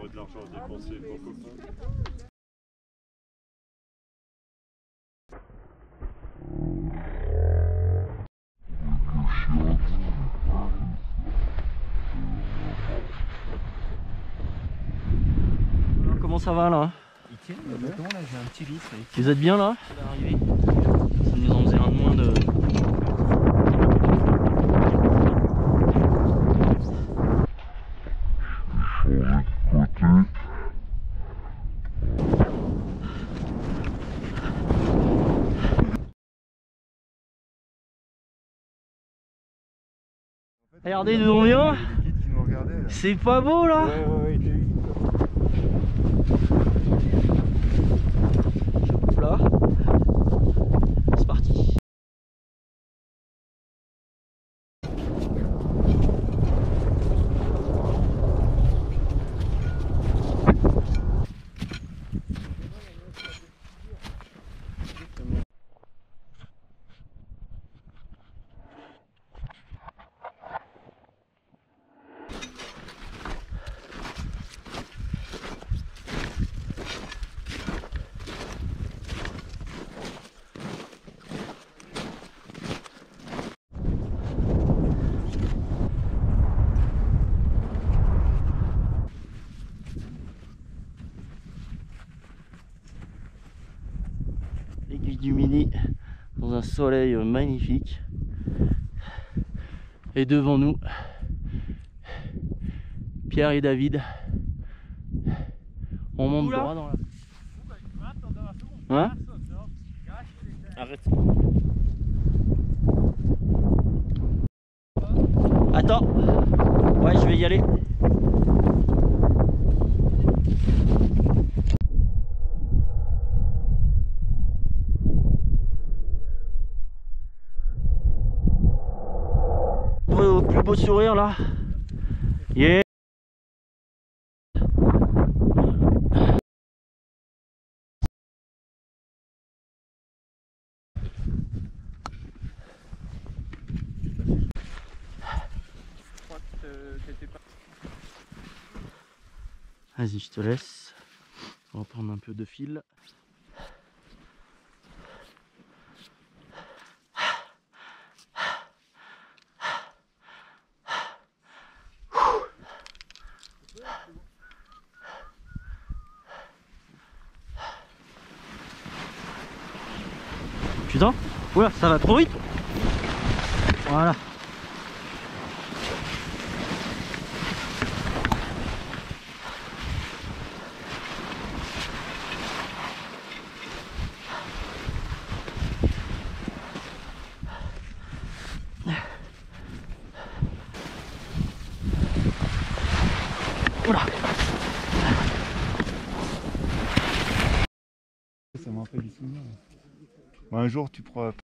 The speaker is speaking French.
aurait de l'argent à dépenser pour copain. Alors, comment ça va là? Il tient le bâton là, j'ai un petit doute. Vous êtes bien là? Arrivé. Ça nous en faisait un de moins de. Regardez d'où on vient. C'est pas beau là. Je coupe là. C'est parti. L'aiguille du Midi dans un soleil magnifique. Et devant nous, Pierre et David. On monte droit dans la... Hein? Arrête. Attends. Ouais, je vais y aller. Au plus beau sourire là. Yeah. Vas-y, je te laisse. On va prendre un peu de fil. Putain, oula, ça va trop vite. Voilà. Oula. Ça m'a rappelé du souvenir. Un jour tu pourras